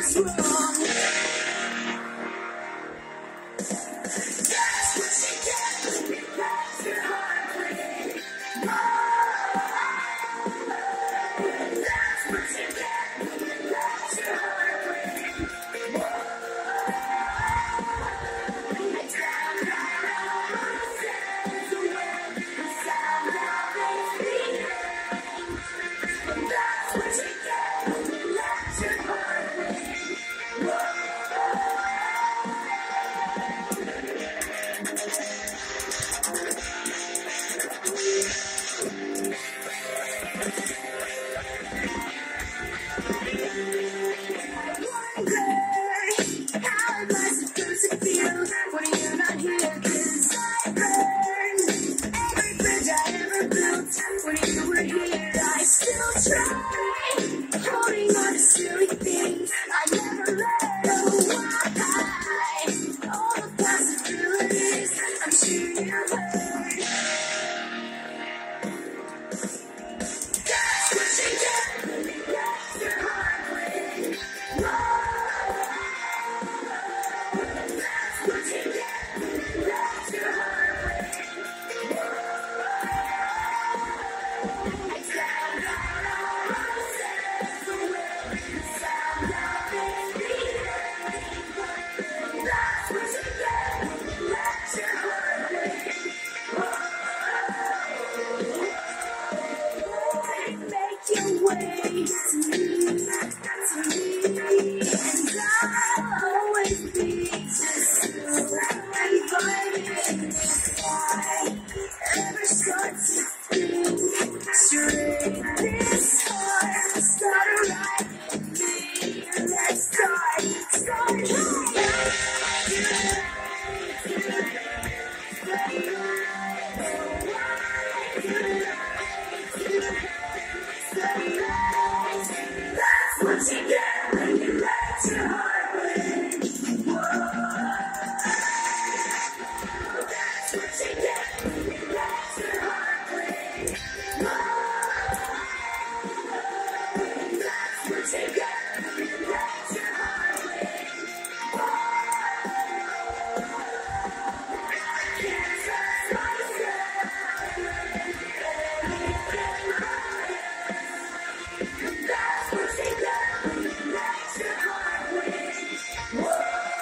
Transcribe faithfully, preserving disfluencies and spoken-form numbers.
was wrong. That's what you get when you let your heart break. That's what you get when you let your heart break. I drowned out all my senses away. The sound of it beating. That's what you get when you let your heart break. How am I supposed to feel when you're not here? 'Cause I burned every bridge I ever built. When you were here, I still tried holding on to silly things I never let go. Why? All the possibilities, I'm sure you heard. That's what you get when you let your heart break. That's what you get when you let your heart break. I drowned out all my senses away. The sound of it beating. That's what you get when you let your heart break. Make your way to me, to me, and I'll always be just you. And fighting if I ever start to think straight, this heart start right with me. Let's start, start right. That's what you get when you let your heart break. That's what you get when you let your heart break. That's what you get when you let your heart break. I can't trust myself. That's what you get when you let your heart break.